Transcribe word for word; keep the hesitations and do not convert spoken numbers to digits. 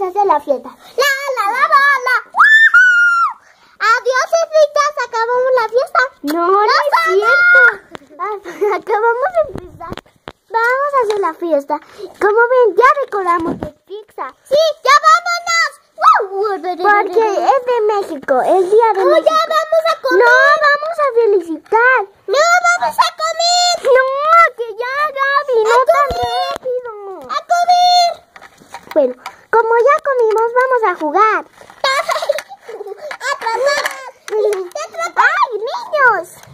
vamos a hacer la fiesta. La, la, la, la, la. Adiós, Efitas, acabamos la fiesta. No, no, no es cierto. Acabamos de empezar. Vamos a hacer la fiesta. Como ven, ya decoramos de pizza. Sí, ya vámonos. Porque es de México, el día de oh, México. Ya vamos a comer. No, vamos a felicitar. No, vamos a comer. No, que ya, Gaby, no tan rápido. A comer. Bueno, como ya comimos, vamos a jugar. Atrapadas. ¡Ay, niños!